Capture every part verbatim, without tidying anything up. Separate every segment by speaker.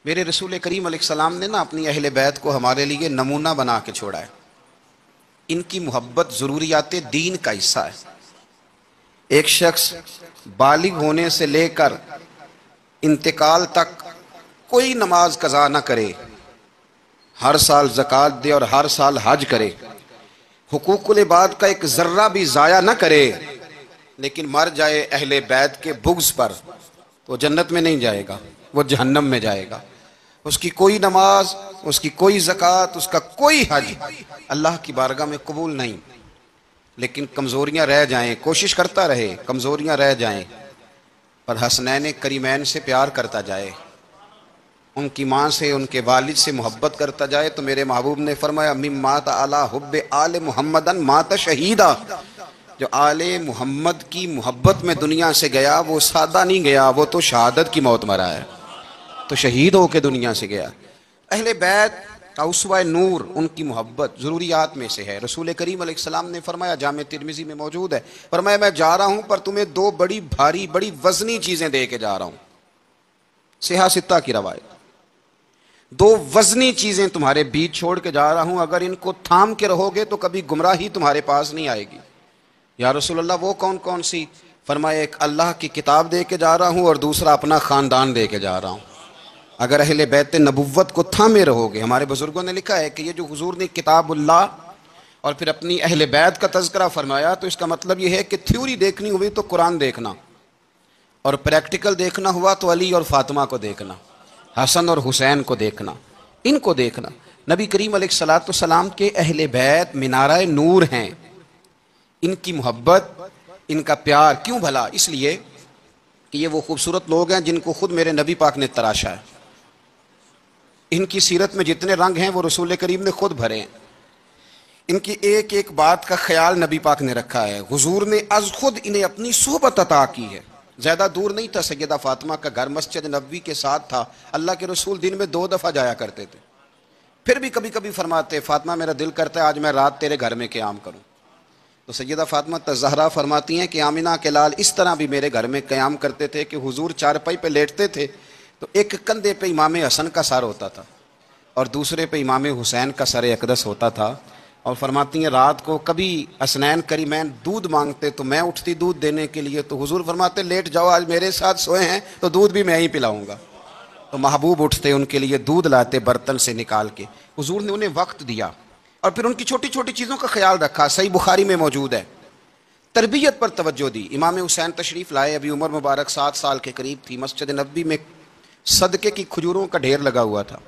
Speaker 1: میرے رسول کریم علیہ السلام نے نا اپنی اہل بیت کو ہمارے لیے نمونہ بنا کے چھوڑا ہے. ان کی محبت ضروریات دین کا حصہ ہے. ایک شخص بالغ ہونے سے لے کر انتقال تک کوئی نماز قضا نہ کرے، ہر سال زکوٰۃ دے اور ہر سال حج کرے، حقوق العباد کا ایک ذرہ بھی ضائع نہ کرے، لیکن مر جائے اہل بیت کے بغض پر، تو جنت میں نہیں جائے گا، وہ جہنم میں جائے گا. اس کی کوئی نماز، اس کی کوئی زکوٰۃ، اس کا کوئی حج اللہ کی بارگاہ میں قبول نہیں. لیکن کمزوریاں رہ جائیں، کوشش کرتا رہے، کمزوریاں رہ جائیں، پر حسنین کریمین سے پیار کرتا جائے، ان کی ماں سے، ان کے والد سے محبت کرتا جائے. تو میرے محبوب نے فرمایا مم مات علی حب آل محمدن مات شہیدا، جو آل محمد کی محبت میں دنیا سے گیا وہ سادہ نہیں گیا، وہ تو شہادت کی موت مرا ہے، تو شہید ہو کے دنیا سے گیا. اہل بیت کا اسوہ نور ان کی محبت ضروریات میں سے ہے. رسول کریم علیہ السلام نے فرمایا، جامع ترمذی میں موجود ہے، فرمایا میں جا رہا ہوں پر تمہیں دو بڑی بھاری بڑی وزنی چیزیں دے کے جا رہا ہوں. صحیح ستہ کی روایت، دو وزنی چیزیں تمہارے بیچ چھوڑ کے جا رہا ہوں، اگر ان کو تھام کے رہو گے تو کبھی گمراہی تمہارے پاس نہیں آئے گی. یا رسول اللہ وہ کون کون سی؟ فرمایا ایک اللہ کی کتاب دے کے جا رہا ہوں اور دوسرا اپنا خاندان دے کے جا رہا ہوں. اگر اہل بیت نبوت کو تھامے رہو گے، ہمارے بزرگوں نے لکھا ہے کہ یہ جو حضور نے کتاب اللہ اور پھر اپنی اہل بیت کا تذکرہ فرمایا، تو اس کا مطلب یہ ہے کہ تھیوری دیکھنی ہوئی تو قرآن دیکھنا، اور پریکٹیکل دیکھنا ہوا تو علی اور فاطمہ کو دیکھنا، حسن اور حسین کو دیکھنا، ان کو دیکھنا. نبی کریم علیہ الصلوۃ والسلام کے اہل بیت منارہ نور ہیں. ان کی محبت، ان کا پیار کیوں بھلا؟ اس لیے کہ یہ وہ خوبصورت لوگ ہیں جن کو خود میرے نبی پاک نے تراشا ہے. ان کی سیرت میں جتنے رنگ ہیں وہ رسول کریم نے خود بھرے ہیں. ان کی ایک ایک بات کا خیال نبی پاک نے رکھا ہے. حضور نے از خود انہیں اپنی صحبت عطا کی ہے. زیادہ دور نہیں تھا سیدہ فاطمہ کا گھر، مسجد نبوی کے ساتھ تھا. اللہ کے رسول دن میں دو دفعہ جایا کرتے تھے. پھر بھی کبھی کبھی فرماتے فاطمہ میرا دل کرتا ہے آج میں رات تیرے گھر میں قیام کروں. تو سیدہ فاطمہ الزہرا فرماتی ہیں کہ آمنہ کے لال اس طرح بھی میرے گھر میں قیام کرتے تھے کہ حضور چارپائی پہ لیٹتے تھے تو ایک کندھے پہ امام حسن کا سر ہوتا تھا اور دوسرے پہ امام حسین کا سر اقدس ہوتا تھا. اور فرماتی ہیں رات کو کبھی حسنین کریمین دودھ مانگتے تو میں اٹھتی دودھ دینے کے لیے، تو حضور فرماتے لیٹ جاؤ آج میرے ساتھ سوئے ہیں تو دودھ بھی میں ہی پلاؤں گا. تو محبوب اٹھتے ان کے لیے دودھ لاتے برتن سے نکال کے. حضور نے انہیں وقت دیا اور پھر ان کی چھوٹی چھوٹی چیزوں کا خیال رکھا. صحیح بخاری میں موجود ہے. تربیت پر توجہ دی. امام حسین تشریف لائے، ابھی عمر مبارک سات سال کے قریب تھی. مسجد نبوی میں صدقے کی کھجوروں کا ڈھیر لگا ہوا تھا.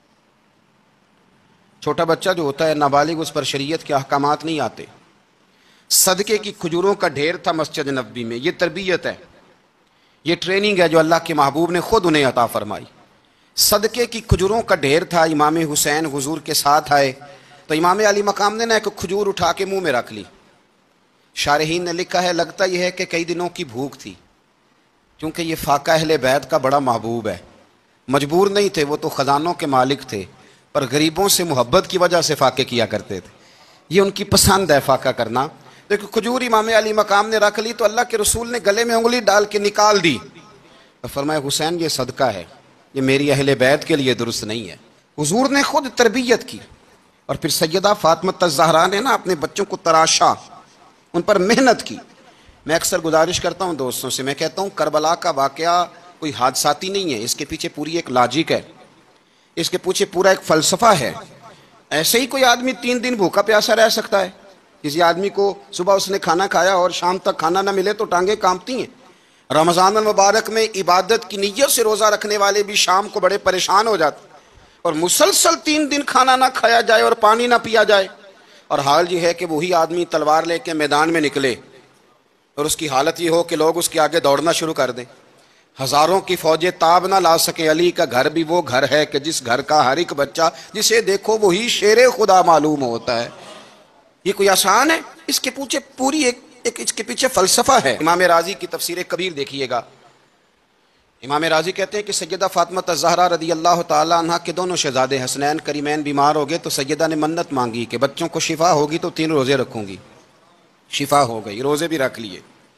Speaker 1: چھوٹا بچہ جو ہوتا ہے نابالغ، اس پر شریعت کے احکامات نہیں آتے. صدقے کی کھجوروں کا ڈھیر تھا مسجد نبوی میں. یہ تربیت ہے، یہ ٹریننگ ہے جو اللہ کے محبوب نے خود انہیں عطا فرمائی. صدقے کی کھجوروں کا ڈھیر تھا. امام حسین حضور کے ساتھ آئے تو امام علی مقام نے نا ایک کھجور اٹھا کے منہ میں رکھ لی. شارحین نے لکھا ہے لگتا یہ ہے کہ کئی دنوں کی بھوک تھی، کیونکہ یہ فاقہ اہل بیت کا بڑا محبوب ہے. مجبور نہیں تھے، وہ تو خزانوں کے مالک تھے، پر غریبوں سے محبت کی وجہ سے فاقے کیا کرتے تھے. یہ ان کی پسند ہے فاقہ کرنا. دیکھو کھجور امام علی مقام نے رکھ لی تو اللہ کے رسول نے گلے میں انگلی ڈال کے نکال دی اور فرمایا حسین یہ صدقہ ہے، یہ میری اہل بیت کے لیے درست نہیں ہے. حضور نے خود تربیت کی. اور پھر سیدہ فاطمہ الزہرا نے نا اپنے بچوں کو تراشا، ان پر محنت کی. میں اکثر گزارش کرتا ہوں دوستوں سے، میں کہتا ہوں کربلا کا واقعہ کوئی حادثاتی نہیں ہے، اس کے پیچھے پوری ایک لاجک ہے، اس کے پیچھے پورا ایک فلسفہ ہے. ایسے ہی کوئی آدمی تین دن بھوکا پیاسا رہ سکتا ہے؟ کسی آدمی کو صبح اس نے کھانا کھایا اور شام تک کھانا نہ ملے تو ٹانگیں کانپتی ہیں. رمضان المبارک میں عبادت کی نیت سے روزہ رکھنے والے بھی شام کو بڑے پریشان ہو جاتے، اور مسلسل تین دن کھانا نہ کھایا جائے اور پانی نہ پیا جائے. اور حال یہ ہے کہ وہی آدمی تلوار لے کے میدان میں نکلے اور اس کی حالت یہ ہو کہ لوگ اس کے آگے دوڑنا شروع کر دیں. ہزاروں کی فوجیں تاب نہ لا سکیں. علی کا گھر بھی وہ گھر ہے کہ جس گھر کا ہر ایک بچہ جسے دیکھو وہی شیر خدا معلوم ہوتا ہے. یہ کوئی آسان ہے؟ اس کے پیچھے پوری ایک, ایک اس کے پیچھے فلسفہ ہے. امام راضی کی تفسیر کبیر دیکھیے گا. امام راضی کہتے ہیں کہ سیدہ فاطمہ الزہرا رضی اللہ تعالی عنہ کے دونوں شہزادے حسنین کریمین بیمار ہو گئے تو سیدہ نے منت مانگی کہ بچوں کو شفا ہوگی تو تین روزے رکھوں گی. شفا ہو گئی، روزے بھی رکھ لیے.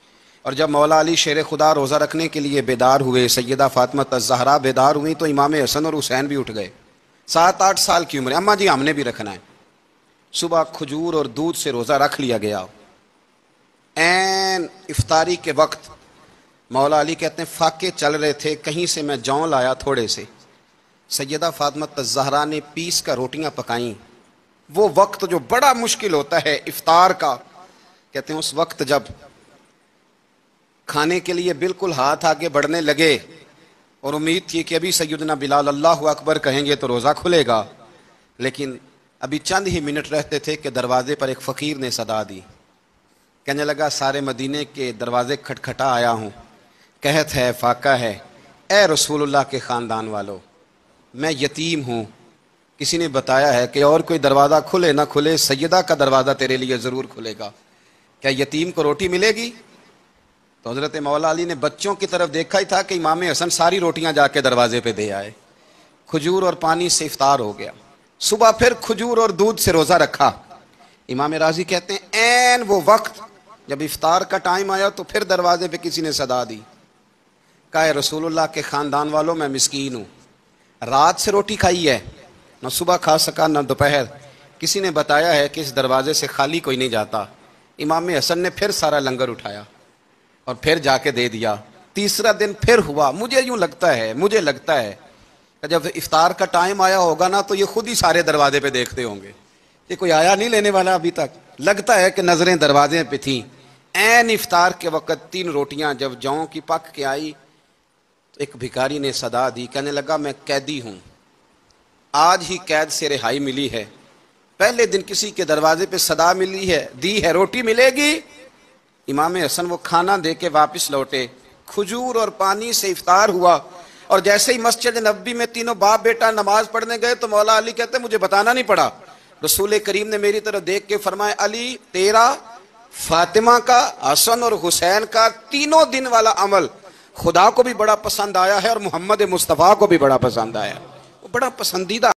Speaker 1: اور جب مولا علی شیر خدا روزہ رکھنے کے لیے بیدار ہوئے، سیدہ فاطمہ الزہرا بیدار ہوئی تو امام حسن اور حسین بھی اٹھ گئے، سات آٹھ سال کی عمر، اماں جی ہم نے بھی رکھنا ہے۔ صبح کھجور اور دودھ سے روزہ رکھ لیا گیا۔ این افطاری کے وقت مولا علی کہتے ہیں فاقے چل رہے تھے، کہیں سے میں جون لایا تھوڑے سے، سیدہ فاطمہ الزہرا نے پیس کا روٹیاں پکائیں۔ وہ وقت جو بڑا مشکل ہوتا ہے افطار کا، کہتے ہیں اس وقت جب کھانے کے لیے بالکل ہاتھ آگے بڑھنے لگے اور امید تھی کہ ابھی سیدنا بلال اللہ اکبر کہیں گے تو روزہ کھلے گا، لیکن ابھی چند ہی منٹ رہتے تھے کہ دروازے پر ایک فقیر نے صدا دی، کہنے لگا سارے مدینے کے دروازے کھٹکھٹا آیا ہوں، قحط ہے، فاقہ ہے، اے رسول اللہ کے خاندان والو، میں یتیم ہوں، کسی نے بتایا ہے کہ اور کوئی دروازہ کھلے نہ کھلے سیدہ کا دروازہ تیرے لیے ضرور کھلے گا، کیا یتیم کو روٹی ملے گی؟ تو حضرت مولا علی نے بچوں کی طرف دیکھا ہی تھا کہ امام حسن ساری روٹیاں جا کے دروازے پہ دے آئے، کھجور اور پانی سے افطار ہو گیا۔ صبح پھر کھجور اور دودھ سے روزہ رکھا۔ امام راضی کہتے ہیں این وہ وقت جب افطار کا ٹائم آیا تو پھر دروازے پہ کسی نے صدا دی، کہا اے رسول اللہ کے خاندان والوں میں مسکین ہوں، رات سے روٹی کھائی ہے، نہ صبح کھا سکا نہ دوپہر، کسی نے بتایا ہے کہ اس دروازے سے خالی کوئی نہیں جاتا۔ امام حسن نے پھر سارا لنگر اٹھایا اور پھر جا کے دے دیا۔ تیسرا دن پھر ہوا، مجھے یوں لگتا ہے مجھے لگتا ہے کہ جب افطار کا ٹائم آیا ہوگا نا تو یہ خود ہی سارے دروازے پہ دیکھتے ہوں گے کہ کوئی آیا نہیں لینے والا ابھی تک، لگتا ہے کہ نظریں دروازے پہ تھیں۔ این افطار کے وقت تین روٹیاں جب جوں کی پک کے آئی تو ایک بھکاری نے صدا دی، کہنے لگا میں قیدی ہوں، آج ہی قید سے رہائی ملی ہے، پہلے دن کسی کے دروازے پہ صدا ملی ہے، دی ہے روٹی ملے گی؟ امام حسن وہ کھانا دے کے واپس لوٹے، کھجور اور پانی سے افطار ہوا، اور جیسے ہی مسجد نبوی میں تینوں باپ بیٹا نماز پڑھنے گئے تو مولا علی کہتے مجھے بتانا نہیں پڑا، رسول کریم نے میری طرف دیکھ کے فرمایا علی تیرا، فاطمہ کا، حسن اور حسین کا تینوں دن والا عمل خدا کو بھی بڑا پسند آیا ہے اور محمد مصطفیٰ کو بھی بڑا پسند آیا، وہ بڑا پسندیدہ